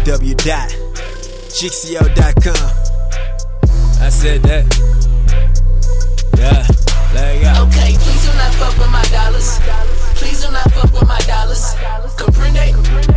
www.jixio.com. I said that. Yeah, let it go. Okay, please do not fuck with my dollars. Please do not fuck with my dollars. Comprende?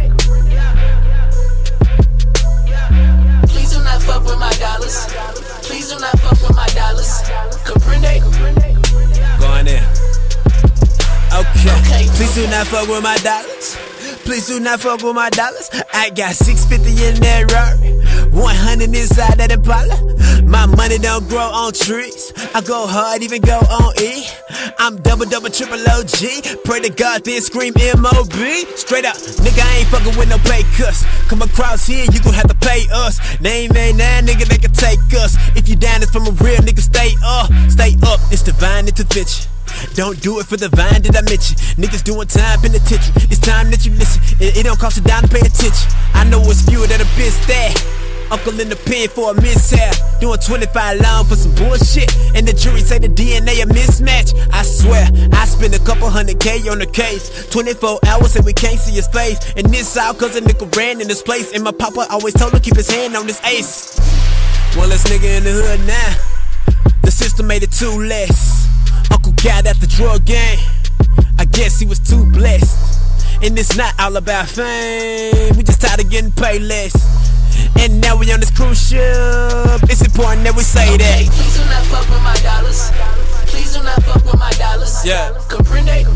Please do not fuck with my dollars. Please do not fuck with my dollars. Comprende? Going in. Okay, please do not fuck with my dollars. Please do not fuck with my dollars. I got 650 in that Rari, 100 inside that Impala. My money don't grow on trees. I go hard, even go on E. I'm double, triple OG. Pray to God, then scream M.O.B. Straight up, nigga, I ain't fucking with no pay cuss. Come across here, you gon' have to pay us. Name ain't that nigga, they can take us. If you down, it's from a real nigga, stay up. Stay up, it's divine intervention. Don't do it for the vine that I mention. Niggas doing time penitentiary. It's time that you listen. It don't cost a dime to pay attention. I know it's fewer that have been stabbed. Uncle in the pen for a mishap. Doing 25 long for some bullshit. And the jury say the DNA a mismatch. I swear, I spent a couple $100K on the case. 24 hours and we can't see his face. And this all cause a nigga ran in this place. And my papa always told him keep his hand on his ace. One less nigga in the hood now. The system made it too less. Uncle got at the drug game. I guess he was too blessed. And it's not all about fame. We just tired of getting paid less. And now we on this cruise ship. It's important that we say that. Please do not fuck with my dollars. Please do not fuck with my dollars. Yeah. Comprende?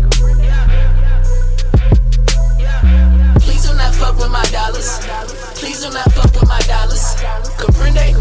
Please do not fuck with my dollars. Please do not fuck with my dollars. Comprende?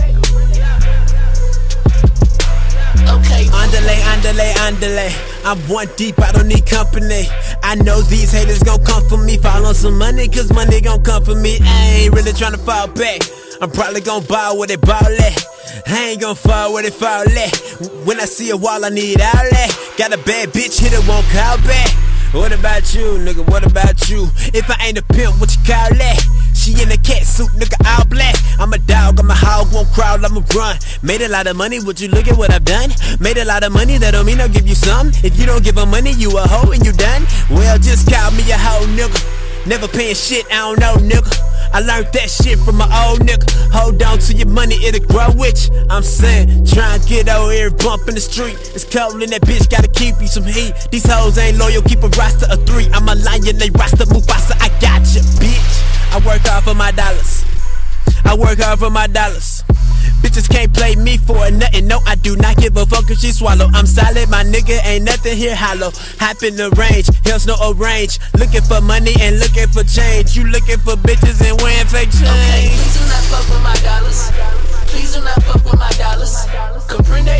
Okay. Andale. I'm one deep, I don't need company. I know these haters gon' come for me. Fall on some money, cause money gon' come for me. I ain't really tryna fall back. I'm probably gon' ball where they ball at. I ain't gon' fall where they fall at. When I see a wall, I need outlet. Got a bad bitch, hit it, won't call back. What about you, nigga, what about you? If I ain't a pimp, what you call that? She in a cat suit, nigga, all black. I'm a dog, I'm a hog, won't crawl, I'ma run. Made a lot of money, would you look at what I've done? Made a lot of money, that don't mean I'll give you some. If you don't give her money, you a hoe and you done. Well, just call me a hoe, nigga. Never paying shit, I don't know, nigga. I learned that shit from my old nigga. Hold on to your money, it'll grow with you. I'm saying, try and get over here, bump in the street. It's cold in that bitch, gotta keep you some heat. These hoes ain't loyal, keep a roster of 3. I'm a lion, they roster Mufasa, I got you, bitch. I work hard for my dollars. I work hard for my dollars. Bitches can't play me for nothing. No, I do not give a fuck if she swallow. I'm solid, my nigga, ain't nothing here hollow. Hop in the range, hell's no arrange. Looking for money and looking for change. You looking for bitches and wearing fake chains. Okay, please do not fuck with my dollars. Please do not fuck with my dollars. Comprende?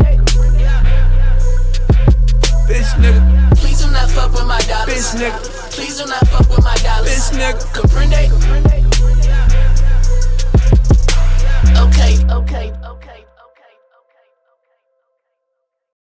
Bitch nigga. Please do not fuck with my dollars. Bitch nigga. Please do not fuck with my dollars. Bitch nigga. Comprende?